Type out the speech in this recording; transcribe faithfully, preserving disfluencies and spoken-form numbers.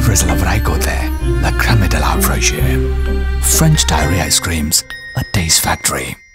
drizzle of Raikote, la crème de la fraîcheur. French Diary Ice Creams, a taste factory.